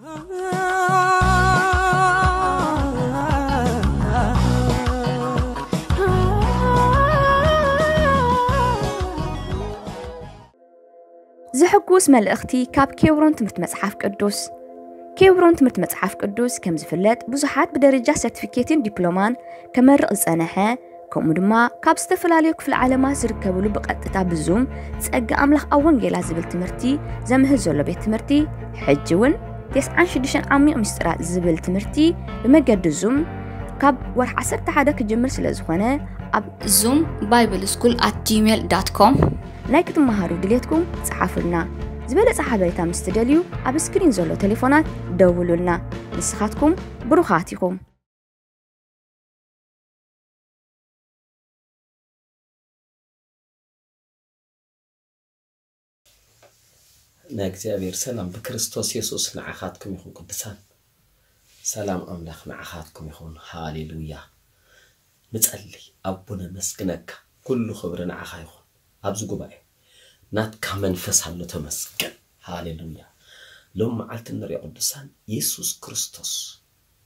زحكوس ملأختي كاب كيورون تمرت مصحف قدوس كيورون تمرت مصحف قدوس كم زفلت بزحات بدرجة سيرتيفيكيتين دبلومان كمرق صنحه كم دما كاب استفلاليو كفل عالمات زركبلو بقطتا بزوم تصقى املاخ اونجيلا زبل تمرتي زمه زولو بيت تمرتي حجون 96 عامي مسترات زبل تمرتي بمجد زوم كاب ورح 11 كجمر سلازخونه اب zoom.bibleschool@gmail.com نايك تمهارو دليتكم صحافلنا زبالة صحابيتا مستدليو اب سكرين زولو تليفونات دولولنا نسخاتكم بروخاتكم ناكزابير سلام بكريستوس يسوس نعخاتكم يخون قدسان سلام أملاخ نعخاتكم يخون هاليلويا نتقلي أبونا مسكنك كل خبر نعخا يخون أبزو قبائي نات كامن فسحلو تمسكن هاليلويا لما عالت النري قدسان يسوس كريستوس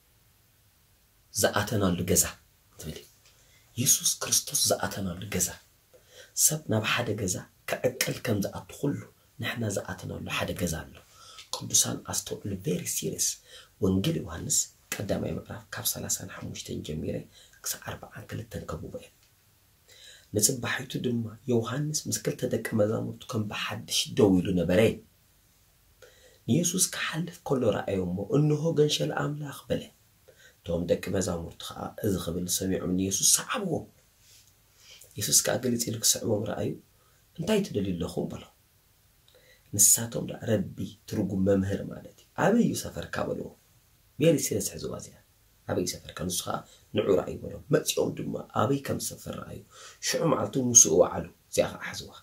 زعاتنا اللقزة تبلي يسوس كريستوس زعاتنا اللقزة سبنا بحادة قزة كأكل كم زعات خلو نحنا زعاتنا له حدا جزالو قدسان أستوعب very serious وانجيل يوحنس قدام يمقرأ كاب 35 جميرة كسا 4 كلتن كبوبين نسب حيث دم يوحنس مسكلت دك مزامرت كم بحدش دويلو نبرين يسوس كحلف كل رأيهم إنه جنش الأملاخ بله توم دك مزامرت خا إذا قبل سميع من يسوس صعبه يسوس كأجلس لك صعبه رأيه انتهي تدليل لهم بلو نساتهم لا ربي ترجم ممهر مالتي أبي يسافر كابلو بيري سيرس حزوازيا أبي يسافر كنسخة نعور رأي ولو ما تيوم دم أبي كم سفر رأيه شو معلتو مسوء وعلو زي حزوها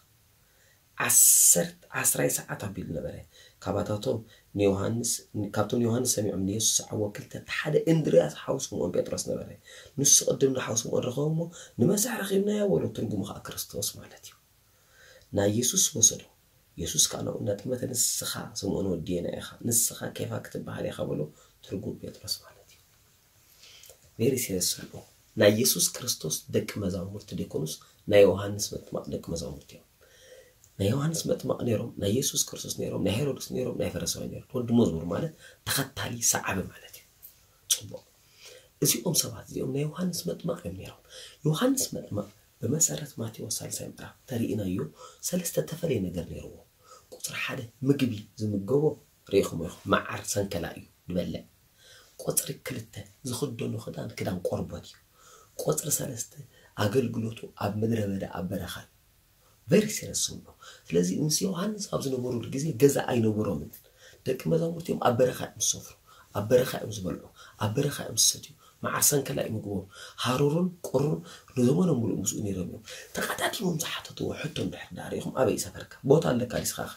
عسرة ساعات عبيد نبره كابتاتهم يوحنس كابتن يوحنس سمع من يسوع وكلت حدا إندرياس حوس مون بيترس نبره نص قدمنا حوس مون رقمه نمسح رقمنا يا ولو ترجم خا كريستوس مالتي نا يسوع وصله يسوس كانوا نات مثلا نسخة سمونه الدين إخا نسخة كيف أكتب بحالي خبله ترجم بيترس مالتي very serious سؤال نا يسوس كريستوس دك مزامرت ديكونس نا يوحنس متما دك مزامرت يوم نا يوحنس متما نيرهم نا يسوس كريستوس نيرهم نا هيرودس نيرهم نا فرسوي نيرهم ود مزمور ماله تختالي صعب مالتي صبوا إذا سبعة يوم نا يوحنس متما نيرهم يوحنس متما بمسارة ماتي وصل سامبرا ترينا يو سلسة تفري نجر نيرو قطر حدا مجبي زم الجو ريخم مع عرسان كلايو دبلة قطر كلته زخدونه خدان كدان قربتي قطر سلسة أقل قلوتو أب مدرة بدا أب برخاي very serious سمو لازم نسيو هنس أبزنا برو الجزء جزء أي نبرو من دك مزامرتيهم أب برخاي مسافر أب برخاي مزبلعو أب برخاي مسديو مع عرسان كلا يمقوم هارون قرن نزمانهم ملو مسؤولين رميهم تقعداتي ممزحتوا حتى بحد داريهم أبي سفرك بوت عندك على سخاخ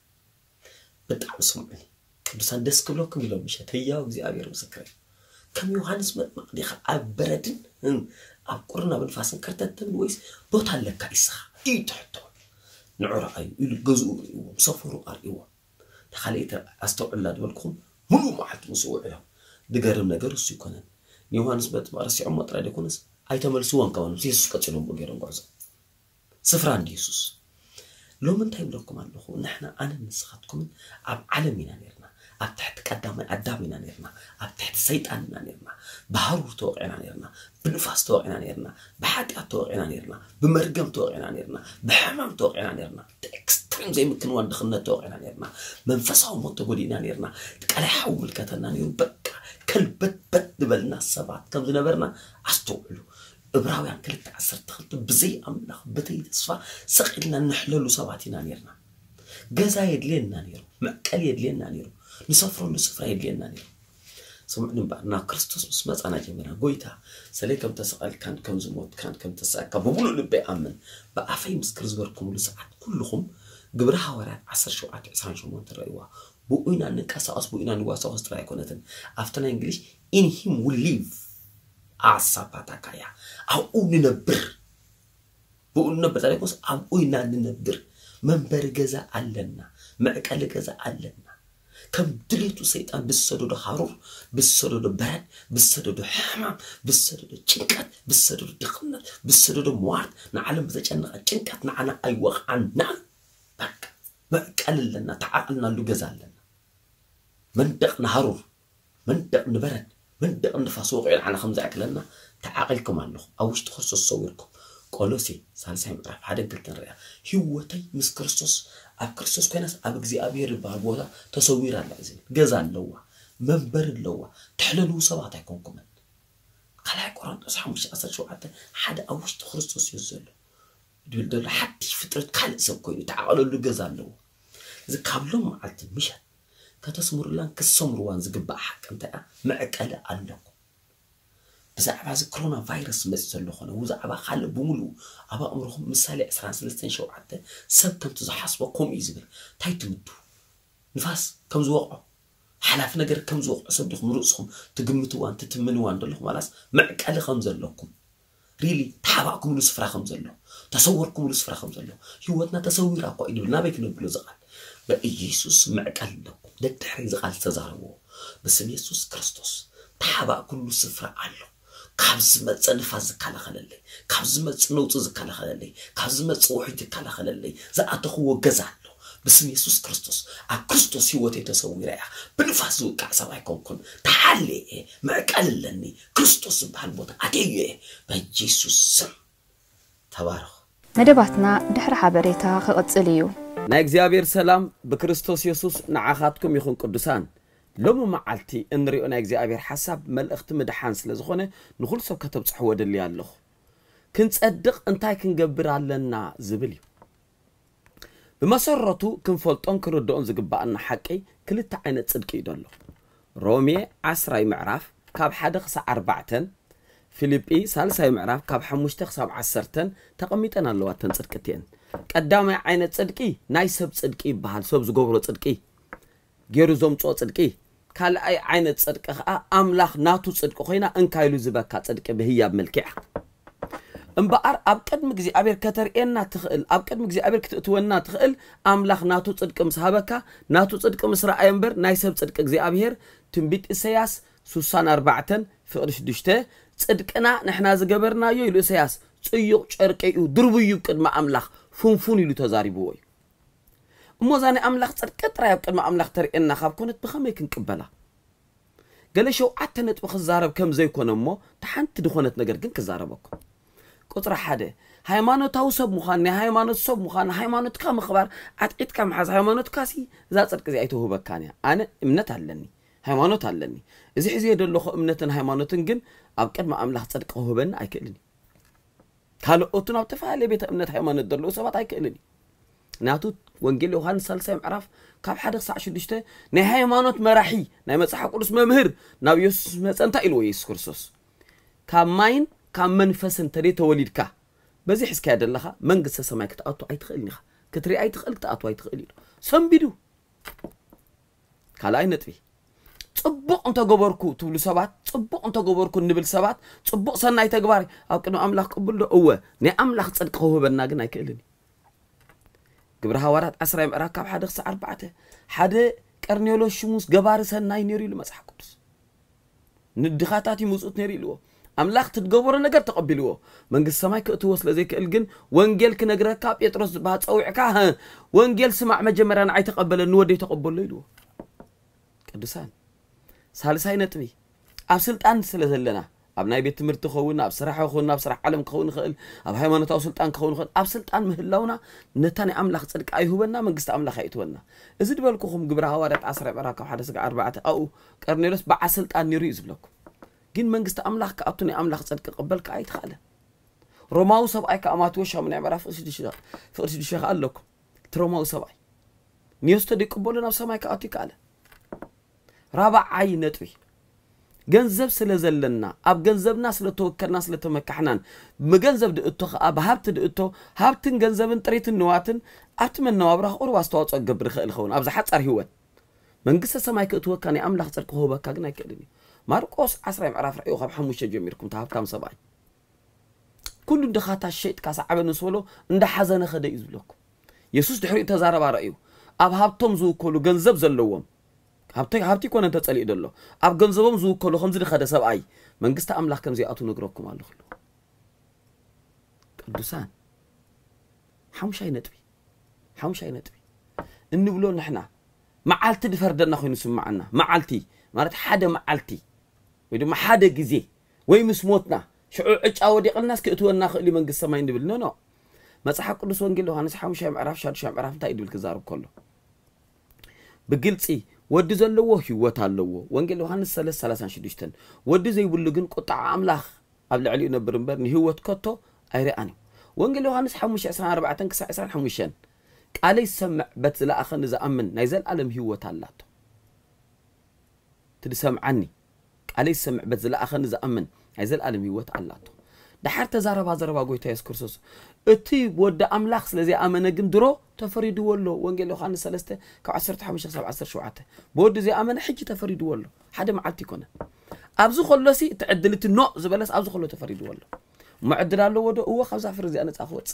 بتعب سمعني بس ديسك بلوك ميلو مش هتيا وزي أبي مسكرين كم يوحنس مقدي خ أبردن أب قرنا بالفاسن كرتتن ويس بوت عندك على سخاخ إيه تحتو نعرى أي الجزء مسافروا أريوه تخليت أستوعب بالكم ملو ما حد مسؤول لهم دقارم نجرس يكونن يوحنس بتمارس يوم مطرح يكونس أي تملسوان كمان يسوع كتلهم بغيرهم قرص سفران يسوع لو من تايم لكم عنه نحن أنا نسختكم أب علمنا نيرنا أب تحت قدامنا نيرنا أب تحت سيطاننا نيرنا بحرور توقعنا نيرنا بنفاس توقعنا نيرنا بحاتيات توقعنا نيرنا بمرقم توقعنا نيرنا بحمام توقعنا نيرنا اكستريم زي ممكن وان دخلنا توقعنا نيرنا منفسهم متقولينا نيرنا تقالي حول كتنا نيرنا بك كلبت بدبلنا السبعة كم زنبرنا أستوعلو إبراهيم كلت عسر تخلط بزي أملاخ بتي تصفى سقيلنا نحللو سبعتنا نيرنا جزا يدلينا نيرو مأكل يدلينا نيرو نسافرون لسفرة يدلينا نيرو سمعني بقى كريستوس مسمات أنا جميلة قويتها سليكم تسأل كان كم زموت كان كم تسأل كبقولوا نبي أمن بقى في مسكرز بركم لساعات كلهم قبرها ورا 10 شوعات 20 شو تريوها بقولنا نكاسة بقولنا نواسة أستراليا كونتن أفتنا إنجليش in him will live أصابتك يا أو ننبر بقولنا بتريكوس أو ننبر من برجزة علنا معك على جزة علنا كم دليتو سيطان بسدودو خارور بسدودو برد بسدودو حمام بسدودو جنكات بسدودو دقنات بسدودو موارد نعلم بزجنق جنكات نعنا أي وقعنا بك بقال لنا تعقلنا اللي جزالنا من دق نهارور من دق نبرد من دق نفاسوق على خمسة أكلنا تعقلكم عنه أوش تخصص صوركم قولوسي سالسهم رف هذا قلت نريا هوتي مس كريستوس أب كريستوس كناس أب እግዚአብሔር ባቦታ ተሰዊር አለ እዚህ ገዛን ለዋ መንበር ለዋ ተحللو ሰባት አይኮንኩም ከላይ ቆሮንቶስ 5:17 ሓደ አውሽት ክርስቶስ ይዘሉ ድልደል ሓቲ ፍጥረት ካልእ ሰብ ኮይኑ ተዓቀለሉ ገዛን ለዋ እዚ ካብሎም ማለት ምሽ ከተስሙርላን ከሰምሩዋን ዝግባእ ሓቅ እንታይ መዕቀለ ኣለኩ بزعبا زي كورونا فيروس مسلو خنا وزعبا خال بملو ابا امرهم مثال 13 شو حتى سب كم تزحسبكم يزبل تايتمدو نفاس كم زوقع حلاف نجر كم زوقع صدقكم رؤسكم تقمتوا انت تمنوا عندكم خلاص معقل خمزلكم ريلي تحباكم لسفرا خمزلو تصوركم لسفرا خمزلو هوتنا تصوير اقايد بنا بك نبلو زقال بإيسوس معقل لكم دتحري زقال تزارو بس يسوع كريستوس تحباكم لسفرا الله كابز متصنفاز كلا خللي كابز متصنوط كلا خللي كابز متصوحي كلا خللي زعتخو غزالو بسم يسوع كريستوس كريستوس هوتي تصويريا بنفاسو كاساي كونكون تحلي ما قاللني كريستوس بحالبوت اتيه بيسوع تبارك مدباتنا دحر حبريتا خقصليو نا እግዚአብሔር ሰላም በክርስቶስ ኢየሱስ ንዓኻትኩም ይኹን ቅዱሳን لومو معلتي انريو انا እግዚአብሔር حساب ملእخت مدحان ስለዝኾነ ንኹል ሰብ ከተብጽሕ ወደል ያለኹ ክንጸድቅ እንታይ ክንገብር ኣለና ዝብል እዩ بمسرته ክንፈልጦን ክርድኦን ዝግባአና ሓቂ ክልተ ዓይነት ጽድቂ ይደሎ ሮሜ 10 ምዕራፍ ካብ 1 ክሳብ 4 ፊልጵ 3 ምዕራፍ ካብ 5 ክሳብ 10 ተቐሚጠን ኣለዋ ተን ጽድቅተን ቀዳማይ ዓይነት ጽድቂ ናይ ሰብ ጽድቂ ይበሃል ሰብ ዝገብሮ ጽድቂ ገይሩ ዘምጾ ጽድቂ ካልኣይ ዓይነት ጽድቂ ኸኣ ኣምላኽ ናቱ ጽድቂ ኮይና እንካይሉ ዝበካ ጽድቂ በህያብ መልክዕ እምበኣር ኣብ ቅድሚ እግዚአብሔር ከተርእየና ትኽእል ኣብ ቅድሚ እግዚአብሔር ክትእትወና ትኽእል ኣምላኽ ናቱ ጽድቂ ምስ ሃበካ ናቱ ጽድቂ ምስ ረኣየ እምበር ናይ ሰብ ጽድቂ እግዚአብሔር ትንቢት ኢሳይያስ 64:6 ጽድቅና ንሕና ዝገበርናዮ ኢሉ ኢሳይያስ ጽዩቕ ጨርቂ እዩ ድርብዩ ቅድሚ ኣምላኽ ፉንፉን ኢሉ ተዛሪብዎ እዩ እሞዛኔ ኣምላኽ ጽድቂ ጥራይ ኣብ ቅድሚ ኣምላኽ ተርእየና ካብ ኮነት ብኸመይ ክንቅበላ ገለ ሸውዓተ ነጥቢ ክዛረብ ከም ዘይኮነ እሞ ተሓንቲ ድኾነት ነገር ግን ክዛረበኩም ቁጥር 1 ሃይማኖታዊ ሰብ ምዃን ናይ ሃይማኖት ሰብ ምዃን ሃይማኖትካ ምኽባር ኣጥቂትካ ምሓዝ ሃይማኖትካሲ እዛ ጽድቂ እዚ ኣይተውህበካን እያ ኣነ እምነት ኣለኒ ሃይማኖት ኣለኒ እዚ ሕዚ የደለኹ እምነትን ሃይማኖትን ግን ኣብ ቅድሚ ኣምላኽ ጽድቂ ክህበኒ ኣይክእልኒ ካልኦቱን ኣብ ተፈላለየ ቤተ እምነት ሃይማኖት ዘለዉ ሰባት ኣይክእልኒ ናቱ ወንጌል ዮሐንስ 3 ምዕራፍ ካብ 1 ክሳብ 6 ናይ ሃይማኖት መራሒ ናይ መጽሓፍ ቅዱስ መምህር ናብ ኢየሱስ መጸንታ ኢልዎ ኢየሱስ ክርስቶስ ካብ ማይን ካብ መንፈስን ተሪ ተወሊድካ በዚ ሕስካ ያደለኻ መንግስተ ሰማይ ክትኣቱ ኣይትኽእልኒ ክትሪ ኣይትኽእል ክትኣቱ ኣይትኽእል ኢሉ ሰንቢዱ ካልኣይ ነጥቢ ጽቡቕ እንተገበርኩ ትብሉ ሰባት ጽቡቕ እንተገበርኩ ንብል ሰባት ጽቡቕ ሰናይ ተግባር ኣብ ቅድሚ ኣምላኽ ቅቡል ዶ እወ ናይ ኣምላኽ ጽድቂ ክህበና ግን ኣይክእልኒ ግብረ ሐዋርያት 10 ምዕራፍ ካብ 1 ክሳብ 4 ሓደ ቀርኔሎስ ሽሙስ ገባሪ ሰናይ ነይሩ ኢሉ መጽሓፍ ቅዱስ ንድኻታት ይሙጹት ነይሩ ኢልዎ ኣምላኽ ትገበሮ ነገር ተቀቢልዎ መንግስት ሰማይ ክእትዎ ስለዘይክእል ግን ወንጌል ክነግረካ ጴጥሮስ ባጸውዕካ ወንጌል ስማዕ መጀመርያ ንዓይ ተቀበለኒ ወደይ ተቀበሎ ኢልዎ ቅዱሳን ሳልሳይ ነጥቢ ኣብ ስልጣን ስለዘለና ኣብ ናይ ቤት ትምህርቲ ኸውን ኣብ ስራሕ ኸውን ኣብ ስራሕ ዓለም ክኸውን ይኽእል ኣብ ሃይማኖታዊ ስልጣን ክኸውን ይኽእል ኣብ ስልጣን ምህላውና ነታ ናይ ኣምላኽ ጽድቂ ኣይሁበና መንግስቲ ኣምላኽ ኣይእትወና እዚ ድበልኩኹም ግብረ ሐዋርያት 10 ምዕራፍ ካብ 1 እስከ 4 ኣኡ ቀርኔሎስ በዓል ስልጣን ነይሩ እዩ ዝብለኩም ግን መንግስቲ ኣምላኽ ከኣቱ ናይ ኣምላኽ ጽድቂ ቅበልካ ኣይትኽእለ ሮማዊ ሰብኣይ ከኣማቴዎስ 8 ምዕራፍ ፍቅሪ 6 ኣለኩም ትሮማዊ ሰብኣይ ኒዮስተ ደይቅበሉ ናብ ሰማይ ከኣቱ ይከኣለ ራብዓይ ነጥቢ ገንዘብ ስለዘለና ኣብ ገንዘብና ስለተወከልና ስለተመካሕናን መገንዘብ ድእቶ ኸኣ ብሃብቲ ድእቶ ሃብትን ገንዘብን ጥሪትን ንዋትን ኣብቲ መነባብራ ቁሩብ ኣስተዋጽኦ ክገብር ይኽእል ይኸውን ኣብ ዝሓፀር ህይወት መንግስተ ሰማይ ክእትወካ ናይ ኣምላኽ ጽድቂ ክህበካ ግን ኣይክእልን እዩ ማርቆስ 10 ምዕራፍ ራእዩ ካብ 5 ጀሚርኩም ተሃብታም ሰብኣይ ኩሉ ድኻታ ሸይጥካ ሰዓበን ስበሎ እንዳሓዘነ ኸደ እዩ ዝብለኩም ኢየሱስ ድሕሪኡ ተዛረባ ራእዩ ኣብ ሃብቶም ዝውከሉ ገንዘብ ዘለዎም هابتي كون أنت تسألي دلله أبغى نزوم زو كله خمسة خد سبعي من قست أملاك كم زي أتو نقرأكم على خلو قدوسان حمش أي نتبي إنه بلون نحنا معالتي دفردنا خوي نسمعنا معالتي مارت حدا معالتي ويدو ما حدا جزي ويمس موتنا شو أودي الناس كأتونا خلي من قصة ما يندبل نو ما صح قدوس وانجيل له أنا صح مش عارف شاد عارف تايد بالكزارب كله بقلتي ودي زلوه هو تعلوه وانجيل له هنس ثلاثة شديشتن ودي زي بلقن قطع أملاخ قبل علي نبرنبرني هو تكتو أيراني وانجيل له هنس حمش عسران 4 كسا عسران حمشان علي سمع بتلا أخن إذا أمن نيزل علم هو تعلاته تسمع عني علي سمع بتلا أخن إذا أمن نيزل علم هو تعلاته ده حتى زاربا قويته يسكرسوس اتي بود أملاخ لذي أمن جندرو تفريد والله وانجيل له هنس ثلاثة كعسرت حمش 17 شوعته بود زي أمن حج تفريد والله حدا معلتي كنا أبزو خلصي تعدلت النوع زبالس أبزو خلو تفريد والله معدل له وده هو 5 فرزي أنا تأخوت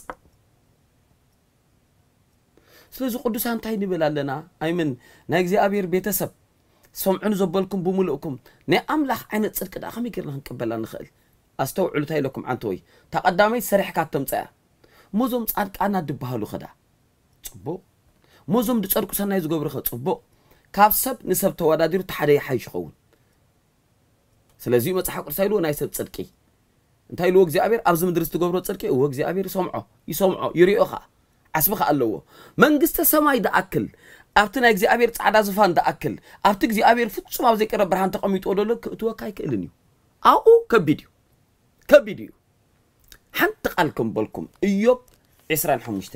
سلزو قدوس هانتاي نبلا لنا أيمن نايجزي أبير بيتسب سمعون زبالكم بملؤكم ني أملاخ عين تصدق دا خمي كيرنا نقبلها نخيل أستوعلو تاي لكم عنتوي تقدامي سريح كاتم تاع موزوم تصدق أنا دبهالو خدا صبو موزوم دصدقو سناي زغبر خ صبو كاب سب نسب توادادير تحدي حيش خون سلازي مصحف قرسايلو ناي سب صدقي انتاي لو እግዚአብሔር አብዝ ምድርስ ተገብሮ ጽድቄ ወ እግዚአብሔር ይሰምዖ ይሪኦኻ عسبخ الله منجست سماي دا أكل أبتنا እግዚአብሔር ጻዕዳ ዝፋን دا أكل أبت እግዚአብሔር ፍጹም ኣብ ዘይቀረ ብርሃን ተቐሚጡ ወደሎ ክትወካይ ክእልኒ ኣኡ ከቢድዩ ሓንቲ ቃልኩም በልኩም ኢዮብ 25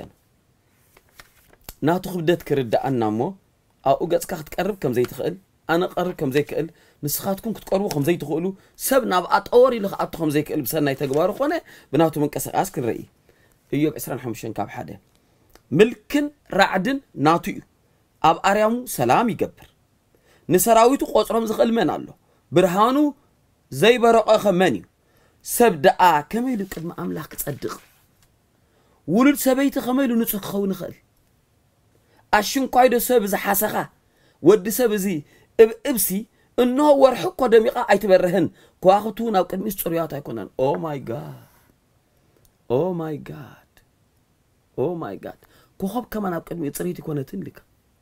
ናቱ ክብደት ክርዳኣና እሞ ኣኡ ገጽካ ክትቀርብ ከም ዘይትኽእል ኣነ ቀርብ ከም ዘይክእል ንስኻትኩም ክትቀርቡ ከም ዘይትኽእሉ ሰብ ናብ ኣጠወር ኢሉ ኣቱ ከም ዘይክእል ብሰናይ ተግባሩ ኾነ ብናቱ መንቀሳቐስ ክርኢ ኢዮብ 25 ካብ ሓደ ملكن رعدن ناتيو أب أريامو سلام يجبر نسراويتو قصرهم زخل من الله برهانو زي برقة خمانيو سبدأ كميلو كلمة أملاك تصدق ولد سبيت خميلو نسخ خون خل أشون قايدو سب زي حسخة ود سب زي إبسي إنه ورحق قدميقة أيتبرهن كواختون أو كلمة سوريات يكونن Oh my God كوخب كمان أبكر ميتصريتي كونه تنلك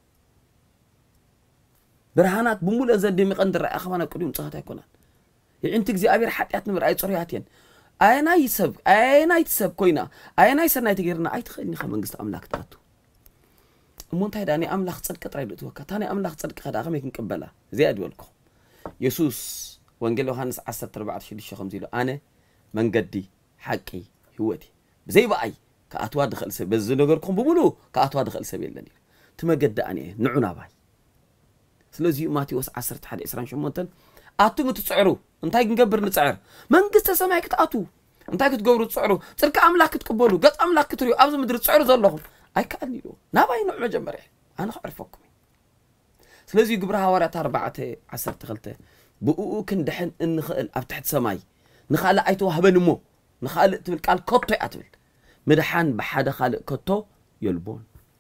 برهانات بمول أنزل دمي قندر أخوان أبكر متصريتي كونه يعني أنت جزء أبير حتى أتنبر أي صريحتين أين يتسب كوينا أين يسرنا يتجرنا أي تخليني خمن قصة أملاك تاتو منتهي داني أملاك صدق تريد توكا تاني أملاك صدق خدا أخمي كنقبلها زي أدولكم يسوس وانجيل يوحنس 10:14 أنا من قدي حقي هوتي زي بقى كأتوا دخل سب بس نقولكم بملو كأتوا دخل سبيل لني تمجد أني نعنا باي سلزي ماتي وس 10:11 شمونتن أتو متسعرو أنت هيك نقبر نسعر من قصة سماك تأتو أنت هيك تقبروا تسعروا ترك أملاك تقبلوا قط أملاك تريو أبز مدري تسعروا زلهم أي كأني له نباي نوع مجمرة أنا أعرفكم سلزي قبرها ورات 14 بقو كندحن إن خال أفتحت سماي نخال أيتو هبنمو نخال تبل قال كوتو أتبل مدحان بحدا خالق كتو يلبون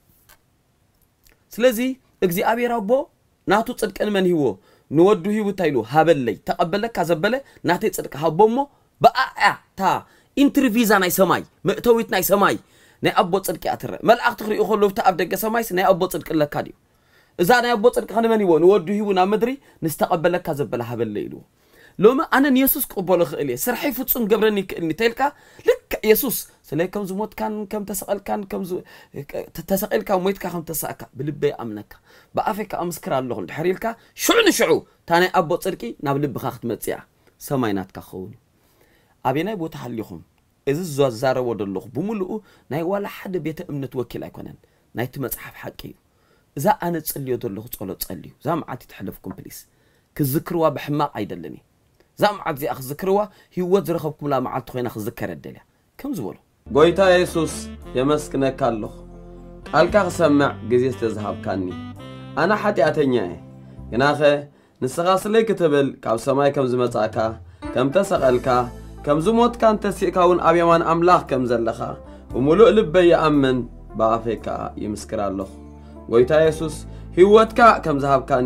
سلازي እግዚአብሔር አቦ ናቱ ጽድቅን መን ህዎ ንወዱ ህይወ ታይሉ ሃበለይ ተቀበለ ካዘበለ ናቴ ጽድቅ ሃቦሞ በአያ ታ ኢንትርቪዛ ናይ ሰማይ መእተዊት ናይ ሰማይ ናይ አቦ ጽድቅ ያትረ መልአክ ትኽሪኡ ኸሎ ተአብ ደገ ሰማይስ ናይ አቦ ጽድቅ ለካዲዩ እዛ ናይ አቦ ጽድቅ ከነመን ህዎ ንወዱ ህይወ ና ምድሪ ንስተቀበለ ካዘበለ ሃበለይ ኢሉ لما أنا يسوس قبل خيلي سرحي فتصون قبرني كأني تلك لك يسوس سلي كم زموت كان كم تسأل كان كم تسأل كان مويت كم تسأك بلبي أمنك بأفك أمسكر الله الحريلك شعو تاني أبو تركي نابلب بخاخت متسيع سماينات كخون أبينا يبو تحليهم إذا الزوار ود الله بملؤ ناي ولا حد بيت أمنت وكيل يكونن ناي تمسحف حكي إذا أنا تسألي ود الله تسألي زام عاتي تحلفكم بليس كذكروا بحماق عيدلني زام عزي أخذ ذكروا هو زرخبكم لا معلت خوين أخذ ذكر الدليل كم زول قويتا يسوس يمسكنا كالله قالك سمع جزيز تذهب كاني أنا حتى أتنياه يناخه نسقاس لي كتبل كاب سماي كم زمتاكا كم تسقلك كم زموت كان تسيكاون أبيمان أملاخ كم زلخا وملؤ لبي يأمن بافيكا يمسكر الله قويتا يسوس هوتك كم ذهب كاني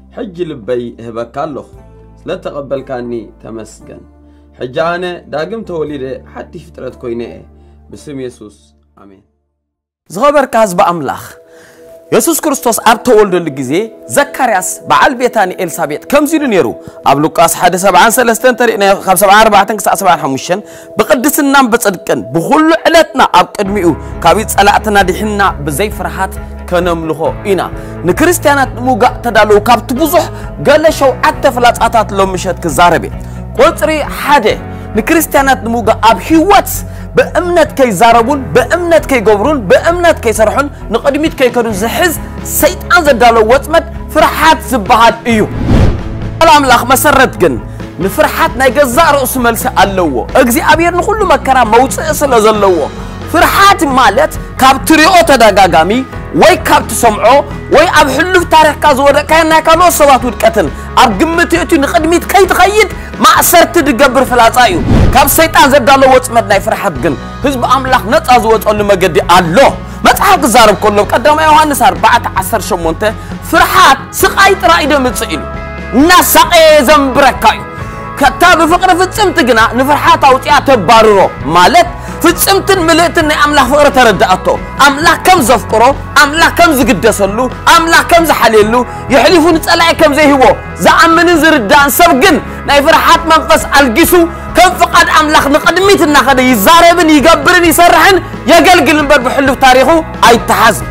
حج لبي هبك الله لا تقبل كاني تمسكن حجانة داقم توليد حتى فترة كوينة بسم يسوع آمين زغبر كاز بأملاخ يسوع كريستوس أبتو ولد الجزء زكرياس بعل بيتاني إلسابيت كم زيدن يرو أبلوكاس حدث سبعان سلستين ترينا 54 9 75 بقدس النام بتصدقن بخل علتنا أبقدميو كابيت صلاتنا دحنا بزي فرحات كنملخو إنا نكريستيانات موجا تدالو كابت بوزح قال شو عتف لاتعطات لو مشات كزاربي قلتري حدا نكريستيانات موجا أبحيوات بأمنت كي زاربون بأمنت كي جبرون بأمنت كي سرحون نقدميت كي كانوا زحز سيد أنزل دالو واتمت فرحات زبهات إيو الأم لخ مسرت جن نفرحات نيجزع رأس ملس اللوو أجزي أبير نقول مكرا موت أصل أزلوو فرحات مالت كابتريو تداغامي وي كابت سمعو وي أبحلو تاريخ كازورة كأنها كانوا صوات ودكتن أرجمتي نقدميت كي تغيد ما أسرت تجبر فلاتايو كاب سيطان زد دالو واتمت ناي فرحات جن حزب أملاخ نتازوات أولو مجدي الله ما تحاق الزارب كله قدام يوحنس 14 شمونته فرحات سقايت رائدة متسئل ناس سقاي زنبركايو كتاب فقرة فتسمت جنا نفرحات أوتيا تباررو مالت فتسمتن ملئتن أملاخ فقرة تردأتو أملاخ كم زفقرو أملاخ كم زقدسلو أملاخ كم زحليلو يحلفون تسألعي كم زي هو زعمن زردان سبقن ناي فرحات منفس الجسو كم فقد أملاخ نقدميت النخد يزاربن يقبرن يسرحن يقلقل نبر بحلو تاريخو أي تحزن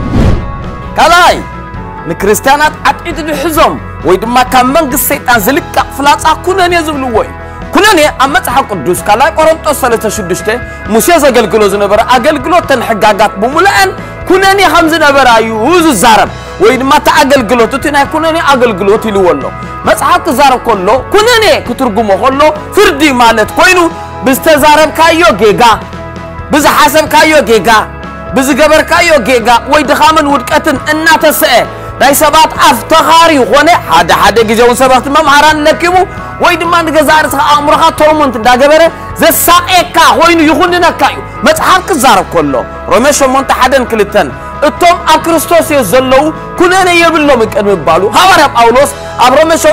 كلاي نكريستيانات عطيت الحزم ويدما كان منقص سيطان زلك فلاص كونن يزبلو وي كونن امصح قدوس كلا قرنطوس 36 موسى زغلغلو زنبر اغلغلو تنحغاغات بمولان كونن خمس نبر ايوز زارب ويدما تاغلغلو تتنا كونن اغلغلو تيلولو مصحف زارب كله كونن كترغمو كله فردي مالت كوينو بستزارب كايو جيغا بز حسب كايو جيغا بز جبر كايو جيغا وي دخامن ودقتن اناتسئ داي سبات افتخاري هونه حدا غيزون سبات ممهران لكمو وي دمان غزارس امرخا تورمنت داغبره زساقيكا وينو يخوننكايو مصحف كزارب كله روميشو مونت حدن كلتن اتوم اكريستوس يزلو كونن يبلو مقدم بالو حوار باولوس ابروميشو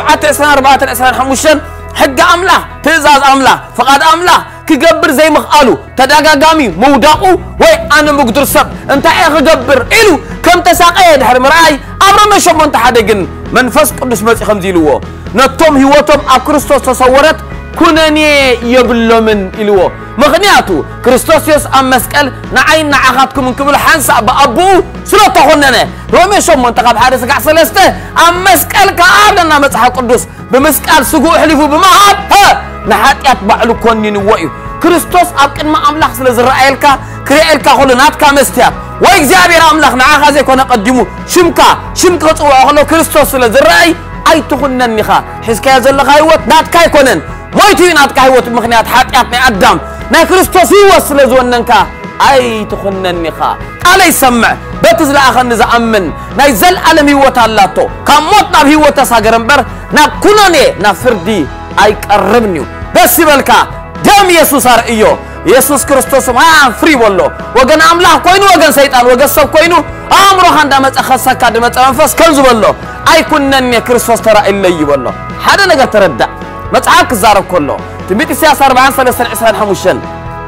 14 حق املا تزاز املا فقد املا كجبر زي مخالو تداغاغامي موداقو وي انا مقدر سب انت اي خجبر الو كم تساقي دحر مراي امر ما شمون تحدقن منفس قدس مصي خمزيلو نتوم هيوتهم اكريستوس تصورت كونني يبلو من الو مغنياتو كريستوس يس ام مسقل نعين نعاخاتكم من قبل حنسا بابو سلو تخوننه رومي شمون تقاب حارس قع سلسته ام مسقل كابلنا مصحف قدس بمسقال سقو حلفو بمهاب ها نحاتيات بعلو كونين وإيو كريستوس أبقن ما أملاخ سلزرائيلكا كريئيلكا خلناتكا مستياب وإكزابير أملاخ نعاخا زي كونا قدمو شمكا تقوى أخلو كريستوس سلزرائي أي تخنن نخا حزكا يزلق هايوت ناتكا يكونن مويتوي ناتكا هايوت مخنيات حاتيات نعدام نا كريستوس هو سلزوننكا أي تخنن نخا على يسمع بتزل آخر نزأمن نا يزل ألم هيوت اللاتو كموتنا بهيوت ساقرنبر نا كنوني نا فردي أي قربنيو بس يبلكا دم يسوع رأيو يسوع كريستوس ما فري والله وجن أملاح كوينو وجن سيطان وجن سب كوينو أمره عندما تأخذ كادمة أنفاس كنز والله أي كنا كريستوس ترى إلا يبالله هذا نقدر تردد ما تعاك الزارب كله تبيت السياسة 4 حموشن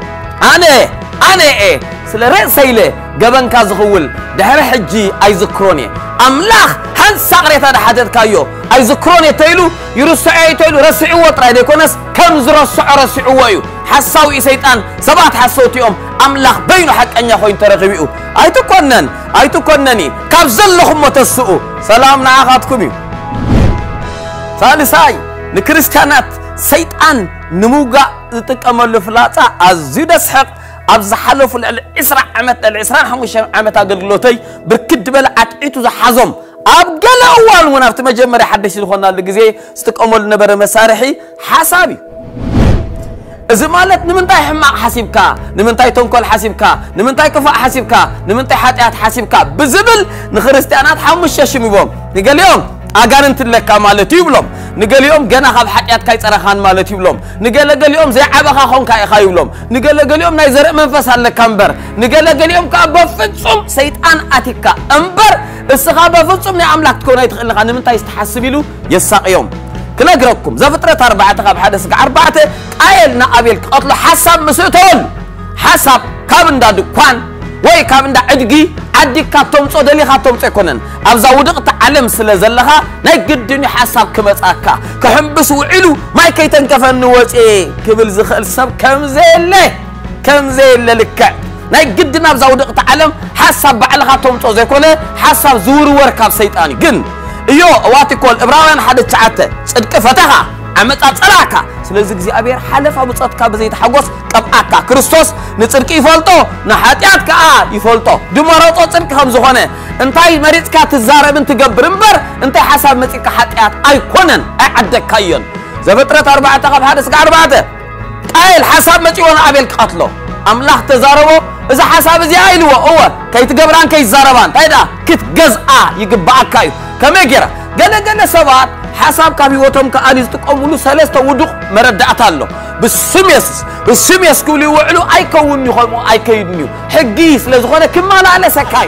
أنا إيه سلرة سيله جبن كازخول دهر حجي أي ذكروني أملاح هن سقريت هذا حدث كايو أي ذكروني تيلو يرسعي تيلو رسعوا وطرح ديكونس كم زرسع رسعوا يو حساوي سيطان سبات حسوتيهم أملاح بينو حق أن يخوين ترغبيو أي تكونني كابزل لهم متسؤو سلامنا عاقاتكم ثالثاي نكريستيانات سيطان نموغا تكمل فلاتا أزيد اسحق أبز حلف العسرة العسرة حمش عمت أقلقلوتي بركد بلا عتعيتو زحزم أبقل أول ونافت مجمري حدش الخونا اللي استقامل نبر مسارحي حسابي إذا مالت نمنتاي حماق حسيبكا نمنتاي تنكل حسيبكا نمنتاي كفاء حسيبكا نمنتاي حاتيات حسيبكا بزبل نخرستيانات حمش شاشم يبوم يقال يوم أقارنت لك مالتي يبلوم ንገሊኦም ገና ካብ ሓጢያት ካይፀረኻን ማለት ይብሎም ንገለገሊኦም ዘይዓበኻ ኾንካ ኢኻ ይብሎም ንገለገሊኦም ናይ ዘርኢ መንፈስ ኣለካ እምበር ንገለገሊኦም ከዓ በፍጹም ሰይጣን ኣቲካ እምበር እስኻ በፍጹም ናይ ኣምላክ ትኮን ኣይትኽእልኻ ንምንታይ ዝተሓስብ ኢሉ የሳቅዮም ክነግረኩም ዘፍጥረት 4 ካብ 1 እስከ 4 ቃየል ንኣቤል ክቀትሎ ሓሳብ ምስእተወሉ ሓሳብ ካብ እንዳ ድኳን ወይ ካብ እንዳ ዕድጊ ዓዲካ ተምጾ ደሊኻ ተምጾ ይኮነን ኣብዛ ውድቕቲ ዓለም ስለ ዘለኻ ናይ ግድን ሓሳብ ክመጻካ ክሕምብስ ውዒሉ ማይ ከይተንከፈኒ ወጪ ክብል ዝኽእል ሰብ ከምዘየለ ልክዕ ናይ ግድን ኣብዛ ውድቕቲ ዓለም ሓሳብ ባዕልኻ ተምጾ ዘይኮነ ሓሳብ ዝውርወር ካብ ሰይጣን ግን እዮ እዋትኮል ዕብራውያን 1:9 ጽድቂ ፈተኻ ዓመፃ ጸላካ ስለዚህ እግዚአብሔር ሓለፋ ብጸትካ በዘይተሐጎስ ቀብአካ ክርስቶስ ንጽድቂ ይፈልጦ ንኃጢአት ከዓ ይፈልጦ ድመረጦ ጽድቂ ከም ዝኾነ እንታይ መሪጽካ ትዛረብን ትገብር እምበር እንታይ ሓሳብ መጽካ ኃጢአት ኣይኮነን ኣይዓደካዮን ዘፍጥረት 4 ካብ 1 እስከ 4 ቃየል ሓሳብ መጽዮን አቤል ቀትሎ አምላክ ተዛረቦ እዛ ሓሳብ እዚ አይልዎ እወ ከይትገብራን ከይዛረባን ታይዳ ክትገዝአ ይግባአካ እዩ ከመገራ ገለገለ ሰባት حساب كابي وتم كأنيز تقوملو سلسة ودق مردعت الله بسم يسوع كولي وعلو أي كون يخلو أي كيدنيو حجيس لزخانة كمان على سكاي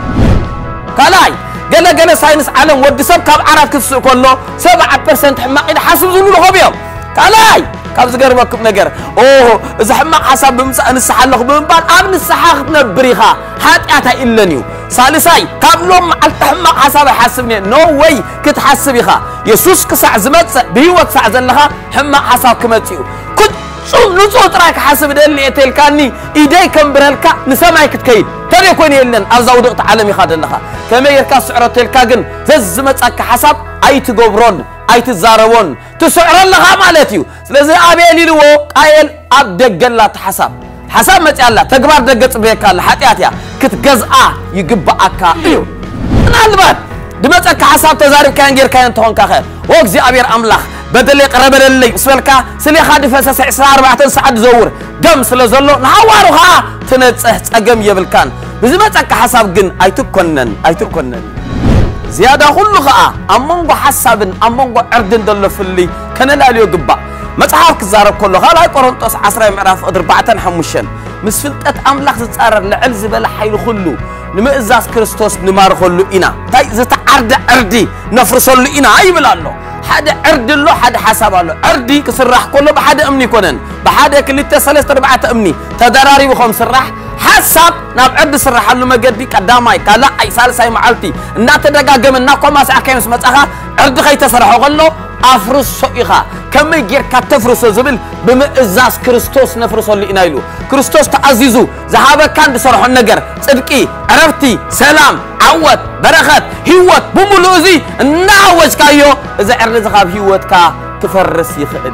كلاي جل ساينس عالم ودي سب كاب عرف كسر كله 7% حماق إذا حسب زلوا له بيوم كلاي كاب زجر بكم نجر إذا حماق حسب بمس أنا السحلق بمبان أمن السحاق نبريها حتى أتا إلا نيو ثالثاي كاب لهم على حماق حسب حسبني نو واي كتحسبيها يسوس كسع زمت بيوت سع زلها حماق حسب كمتيو كنت شو نصوت راك حسب اللي تلكاني إيدي كم برالكا نسمع كتكيد ترى كوني إلنا أزودت عالمي خاد لها كما يركا سعر تلكاجن زمت أك حسب أي تجبرون أي تزارون تسعر لها مالتيو لذا أبي لو قايل أبدك لا تحسب حسب ما تعلى تجبر دقت بيك الله حتى كتجزأ يجبأك إيو نالبات دمتك حسب تزارب كان غير كان تهون كخير وقزي أبير أملاخ بدل يقرب اللي سوالك سلي خادي فسس 24 ساعة زور دم سلزلو نهاوروها تنصح صقم يبلكان بزمتك حسب جن أيتكونن زيادة كلها أمونغو حسابن أمونغو عردن دلفلي كان لا ليو غبا مصحف زارب كله هلا قرنطس 10 معراف 4 5 مسفلطت املاح زصارر لعل زبل حيل كله نمئزاز كريستوس نمار كله إنا تاي زتعرد عردي نفرسل إنا أي بلالو حدا عرد له حدا حساب له عردي كسرح كله بحد أمني كونن بحد كل 3 أمني تدراري بخم سرح حساب ناب عرد سرح له مجدي قدامي قال لا أي سالساي معلتي إن تدقاقم إن كوما ساكيمس مصخا عرد خي تسرحو قال أفرس صيغة كم يجير كتفرس زبل بمئزاز كريستوس نفرس اللي إنايلو كريستوس تعزيزو ذهب كان بصرح النجر صدقي عرفتي سلام عوت بركات هيوت بملوزي نعوج كايو إذا عرض ذهب هيوت كا تفرس يخد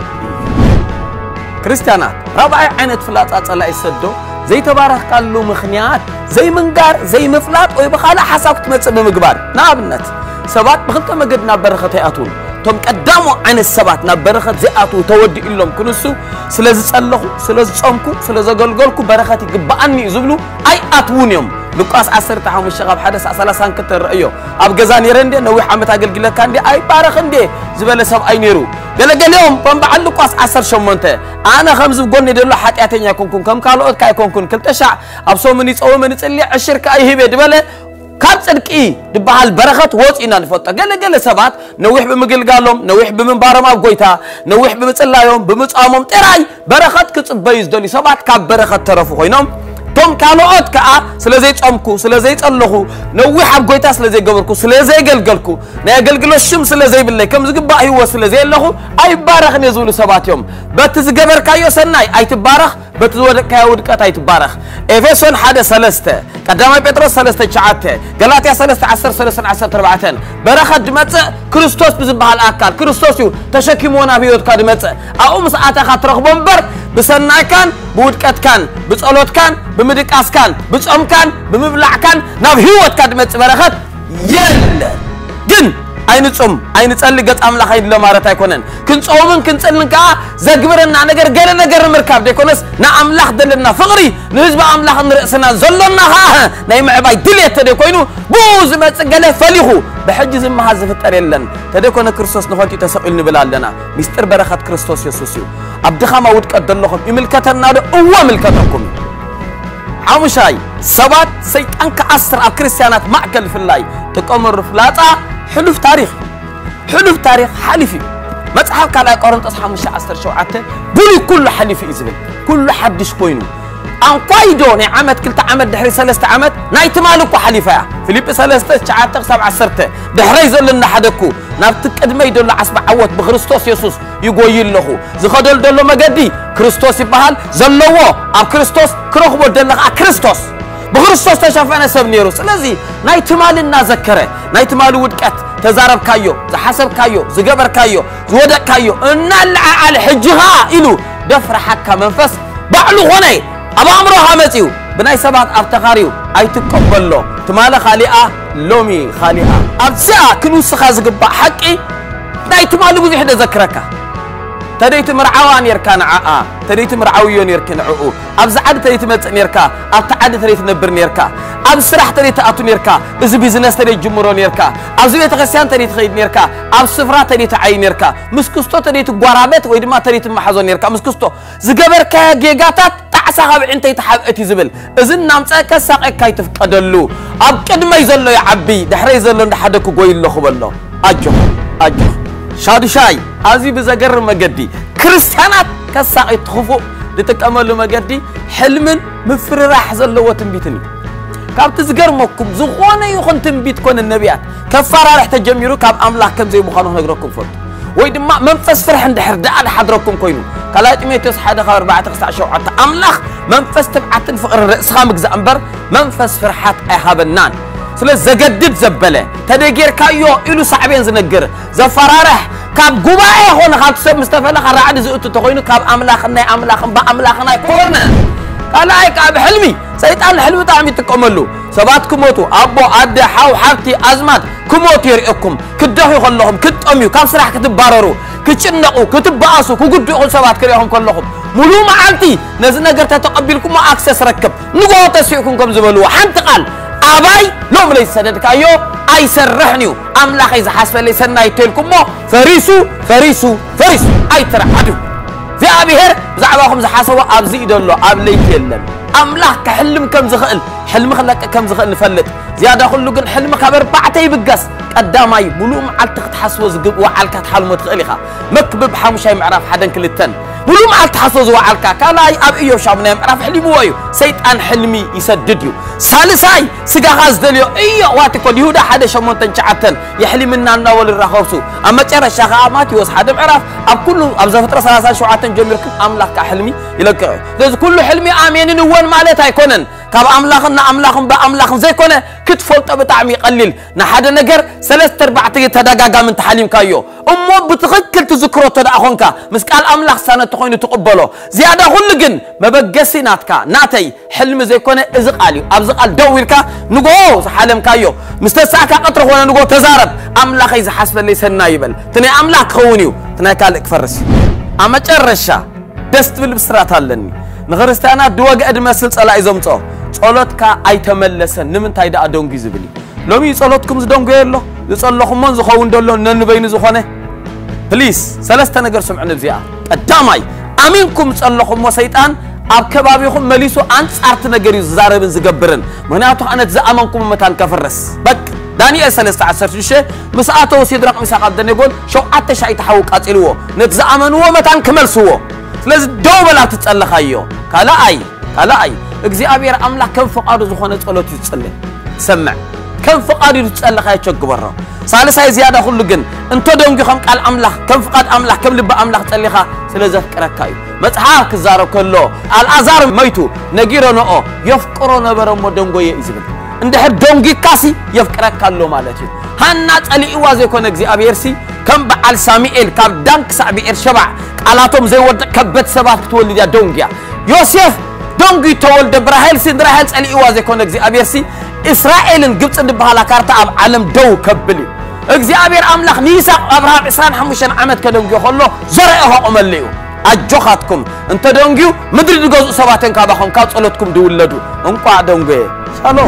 كريستيانات ربع عينت فلات أطلع يسدو زي تبارك قال له مخنيات زي منقار زي مفلات ويبخالا حساب تمتص بمقبار نابنت سبات بخلت مقدنا بركة أتون توم قدامو عن السبات نبرخت زياتو تودي إلهم كنسو سلازي صلخو سلازي صمكو سلازي غلغلكو بركاتي غباني زبلو أي أتونيوم لوقاس 10 تحوم الشغاب حدث 30 كتر رأيو أب غزاني رندي نوح عمت أغلغل كاندي أي بارخندي زبالة سب أي نيرو قال بمبعل لوقاس 10 شمونته أنا خمس بقولني دلو حتى يكون كم كالوت كاي كون كل تشع أبصو منيت أو منيت اللي الشركة أي هبة دبالة كاب صدقي دبال بركات وص إنا نفوت قال سبات نوح بمقل قالهم نوح بمنبارم أبقيتها نوح بمتصلايهم بمتصامم تراي بركات كتصبيز دولي سبات كاب بركات ترفو خينهم توم كانوا أوت كأ سلزي تصامكو سلزي تصلخو نوح أبقيتها سلزي قبركو سلزي قلقلكو نقلقلو الشمس سلزي بالله كم زقبا هو سلزي لهو أي بارخ نزول سبات يوم بتزقبر كايو سناي أي تبارخ بتزود كاود كاي تبارخ إفسون حدا سلسته قدامي بطرس سلسته شعاته غلاطيا سلسته 10 4 برخة دمت كريستوس بزبها الأكل كريستوس يو تشكيمونا بيوت كدمت أو مساعته خاطر بمبر بسناي كان بودكات كان بصلوت كان بمدقاس كان بصوم كان بمبلع كان ناب هيوت كدمت برخة يل جن አይንጾም አይንጸልገጽ አምላክ አይደለ ማለት አይኮነን ክንጾምን ክንጸልን ካ ዘግብርና ነገር ገለ ነገር ምርካብ ደኮነስ ና አምላክ ደለና ፍቅሪ ንህዝብ አምላክ ንርእስና ዘሎና ها ናይ ምዕባይ ድልየት ተደኮይኑ ብዙ መጽገለ ፈሊኹ بحجز ما هذا فتر يلن تدكون كريستوس نخوتي تسقل نبلالنا مستر بركة كريستوس يسوسيو عبد خما ود قدر لكم يملكتنا هو ملكتكم عمشاي سبات سيطان كأسر الكريستيانات معكل في الله تقمر فلاطة حلف تاريخ حلفي مصحف كلا قرنطس 15 شوعته بلي كل حلفي إذن كل حدش كوينو أن قايدون عمد كلتا عمد دحري 3 عمد نايت مالكو حليفة فيليب 3 شعاتك 7 دحري زلنا حدكو نابتك قدما يدل عصب عوت بخريستوس يسوس يقويل له زخدل دلو مقدي كريستوس يبهال زلوه أب كريستوس كروخبو دلق كريستوس بخريستوس تشافعنا سب نيرو سلازي نايت مالنا ذكره نايت مالو ودقت تزارب كايو زحسب كايو زقبر كايو زودق كايو النالع على حجها إلو دفر حكا منفس بعلو غني أبا أمره متيو بناي سبات أفتخاريو أي تقبل له تمالا خالئة لومي خالئة أبسعة كنوس خازق حقي ناي تمالو بذي حدا ذكرك تريت مرعوان يركان عاء تريت مرعويون يركن عؤو أبزعد تريت متن يركا أبتعد تريت نبرن يركا أبسرح تريت أتون يركا إذا بيزنس تريت جمهورون يركا أبزوية غسيان تريت خيد يركا أبسفرة تريت عين يركا مسكستو تريت قرابات ويدما تريت محزون يركا مسكستو زقبر كجيجاتات تعساها بعنتي تحبقتي زبل إذن نامساك ساقك كي تفقدلو أبكد ما يزلو يا عبي دحري يزلو نحدكو قوي الله خبالله أجو شادي شاي أزي بزجر مجدي كريستيانات كساقي تخفو لتكمل مجدي حلم مفر راح زلوا تنبيتني كاب تزجر مكم زخونة يخون تنبيت كون النبيات كفارة راح تجميرو كاب أملاح كم زي مخانو نقرأكم فرد ويد ما منفس فرح عند حرد على حضركم كوينو كلا تميتوس حدا خبر بعد 19 عطا أملاح منفس تبعت الفقر الرأس خامك زأنبر منفس فرحات أهابنان سلس زجدد زبلة تدقير كايو إلو صعبين زنقر زفرارح كاب قبائي هون خالد سب مستفلا خرعاد زئتو تخوينو كاب أملاخنا يكورنا كالاي كاب حلمي سيطان حلمي تعمي تكملو سبات كموتو أبو عدي حاو حارتي أزمات كموتو يرئكم كدهو خلهم كتأميو كاب سرح كتباررو كتشنقو كتباسو كقدو سبات كريهم كلهم ملو معانتي نزلنا قرتا تقبلكم ما أكسس ركب نقوة تسفيكم كم زبلوا حانت قال أباي لوم ليس سدد كايو أي سرحنيو أملاخ إذا حسب ليس نايتلكم مو فريسو أي ترعدو زي أبيهر زعباكم زحاسوا أبزي دلو أبليت يلن أملاخ كحلم كم زخل حلم خلك كم زخل نفلت زيادة خلو قن حلم خبر بعتي بقص قدامي بلوم على تحسوا زقب وعلك تحلموا تخليها مكبب حمشي معرف حدا كل التن بلوم على تحسوا وعلك كلاي أبيو شابنا معرف حلمي وايو سيد أن حلمي يسدديو سالساي سجا غاز دليو إيو واتكون يهودا حدا شمون تنشعتن يحلم منا النوال الرخوسو أما ترى الشغامات يوس حدا معرف أب كله أبزا فترة 3 شعاتن جميركم أملاك حلمي يلقى لذا كل حلمي آمين نوان مالتها يكونن كاب أملاخن زي كونه كتفولت بتعمي قليل نحدا نجر 3/4 تدقاقا من تحليم كايو أمو بتغكل تذكرو تدقاقونك مسكال أملاخ سنة تخوين تقبلو زيادة غلقن مبقسي ناتكا ناتي حلم زي كونه ازقاليو أبزقال دويركا نقو حالم كايو مستساكا قطرخ وانا نقو تزارب أملاخ إذا حسب اللي سنايبل تني أملاخ خونيو تني كالك فرس أما ترشا دست بالبسرات هالني نغرستانا دواج أدمسل صلاة إزمتو صلاتك أي تملسن نمنتاي دا أدونجي زبلي لومي صلاتكم زدونجي الله يصلحكم من زخون دلو ننبين زخونه بليز 3 نجر سمعنا بزياء الداماي أمينكم صلحكم وسيطان أبكبابيكم مليسو أنت أرت نجري زاربن زجبرن مناتو أنا تزأمنكم متان كفرس بك دانيال 13 شيء مساعته وسيدرق مساق عبدنا يقول شو أتشعي تحوق أتلوه نتزأمنوه متان كملسوه لازم دوبلا تتصلى خيو كلا أي اجزي أبير أملاك كم فقار زخانة صلوت يتصلى سمع كم فقار يتصلى خيو تشق برا سالس هاي زيادة كل جن أنت دونج خم قال أملاك كم فقاد أملاك كم لب أملاك تصلى خا سلزف كركايو متحاك زارو كله الأزار ميتو نجيرنا يفكرنا برا مدونجوي إزبل عند حد دونجي كاسي يفكرك كله مالتي هنات علي إوازي كون اجزي أبيرسي كم بعل ساميل كم دانك سابير شبع علاتهم زي ود كبت سبات تولد يا دونجيا يوسف دونجي تولد براهيل سندراهيل علي إوازي كون اجزي أبيرسي إسرائيل جبت عند بحالا كارتا أب عالم دو كبلي እግዚአብሔር አምላኽ ንይስሐቅ አብርሃም 25 ዓመት ከደንጊዮ ከሎ ዘርአሁ ቆመልዩ አጆኻትኩም እንተ ደንጊዩ ምድሪ ድገዙ ሰባተን ካባኹም ካብ ጸሎትኩም ድውለዱ እንቋ ደንጎየ ሻሎም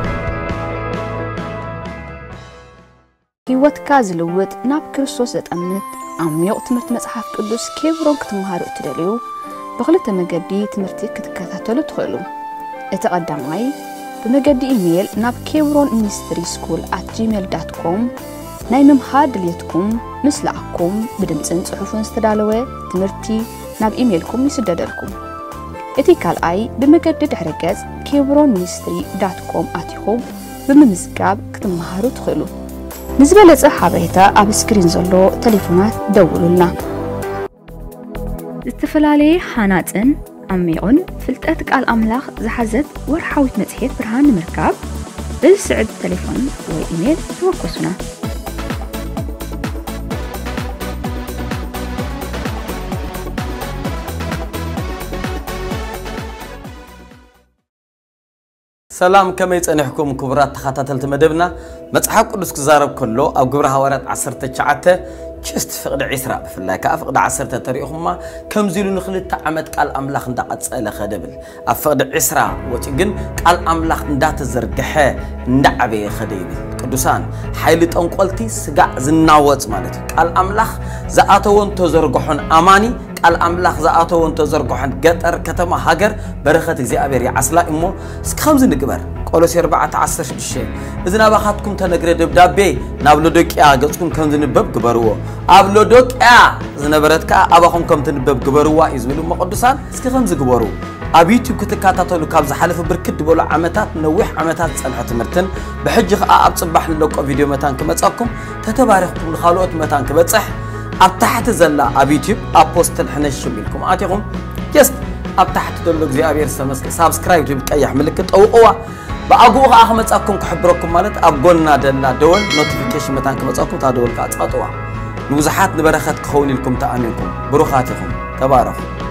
ህይወትካ ዝልውጥ ናብ ክርስቶስ ዘጠምት ዓሚቕ ትምህርቲ መጽሓፍ ቅዱስ ኬብሮን ክትመሃሩ እትደልዩ ብኽልተ መገዲ ትምህርቲ ክትከታተሉ ትኽእሉ እቲ ቀዳማይ بمجد إيميل ناب كيبرون مينستري سكول @gmail.com ناي ممهار دليتكم مسلعكم بدمسن صحفون استدالوه تمرتي ناب إيميلكم يسددلكم اتيكال اي بمجد دحرقز kebronministry.com اتيخوم بممزقاب كتمهارو تخلو نزبالة حابيتا اب سكرين زلو تليفونات دولونا استفلالي حاناتن عميقون فلتأتك الأملاخ زحزت ورحاوت متحيط برهان مركاب بالسعد تليفون وإيميل توقسنا سلام كما يتنحكم كبرات تخاتات مدبنا مصحف قدس كزارب كله او غبر حوارات 19 جست فقد عسرا بفلا كافقد 10 تاريخهما كم زيلو نخلت عمد قال املاح اندقصله خدبل افقد عسرا وتجن قال املاح انداتزرغخه اندعبي خديبل قدوسان حيل طنقلتي سغا زناوت معناته قال املاح زاتون تزرغحون اماني قال املاح زاتون تزرغحون قطر كتما هاجر برخت እግዚአብሔር ያስላ እሞ እስከምዝ ንግበር ቆሎስ 4:16 እዝና ባኻትኩም ተነግረ ደብዳቤ ናብ ሎዶቅያ ገጽኩም ከም ዝንበብ ግበርዎ ኣብ ሎዶቅያ ዝነበረትካ አባኹም ከም ትንበብ ግበርዋ ይዝብሉ መቅዱሳን እስከ ከም ዝግበሩ ኣብ ዩቲዩብ ክትከታተሉ ካብ ዝሓለፈ ብርክት ብሎ ዓመታት ነዊሕ ዓመታት ጸንሐ ትምህርትን ብሕጂ ኸ ኣብ ጽባሕ ንለቆ ቪድዮ መታን ክመጻኩም ተተባረኽኩም ንኻልኦት መታን ክበጽሕ ኣብ ታሕቲ ዘላ ኣብ ዩቲዩብ ኣፖስትል ሕነሽም ኢልኩም ኣቲኹም ጀስት ኣብ ታሕቲ ዘሎ እግዚአብሔር ሰመስክ ሳብስክራይብ ብቀያሕ ምልክት ጠውቁዋ በአጉ አህመጻኩም ከሕብረኩም ማለት አብጎና ደላ ደወል ኖቲፊኬሽን መታን ከመጻኩም ታደወል ካጻጥዋ ንውዛሓት ንበረኸት ክኸውን ኢልኩም ተኣሚንኩም ብሩኻትኩም ተባረኹ